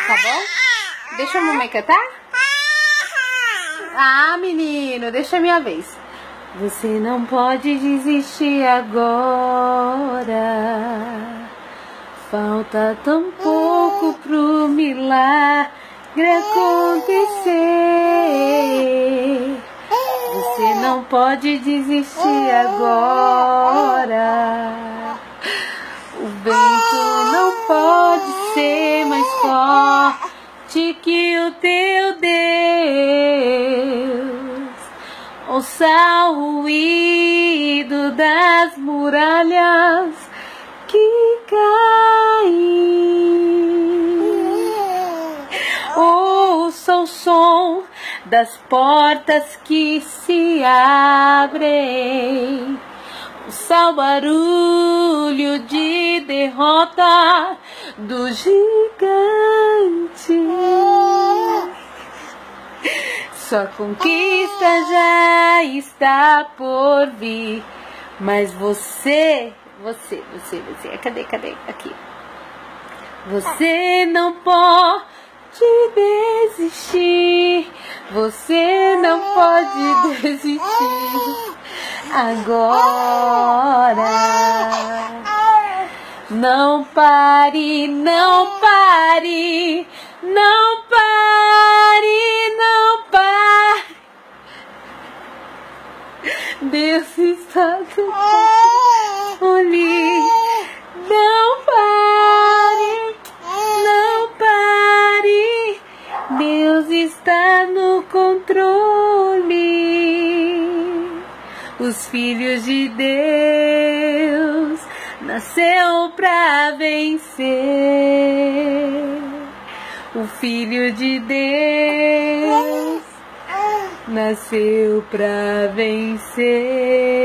Tá bom? Deixa a mamãe cantar? Ah, menino, deixa a minha vez. Você não pode desistir agora. Falta tão pouco pro milagre acontecer. Você não pode desistir agora. O vento não pode ser mais forte que o teu Deus. Ouça o ruído das muralhas que caem. Ouça o som das portas que se abrem. Ouça o barulho de derrota do gigante. Sua conquista já está por vir. Mas você, cadê? Aqui. Você não pode desistir. Você não pode desistir agora. Não pare, não pare, não pare, não pare. Deus está no controle. Não pare, não pare. Deus está no controle. Os filhos de Deus nasceu pra vencer. O Filho de Deus nasceu pra vencer.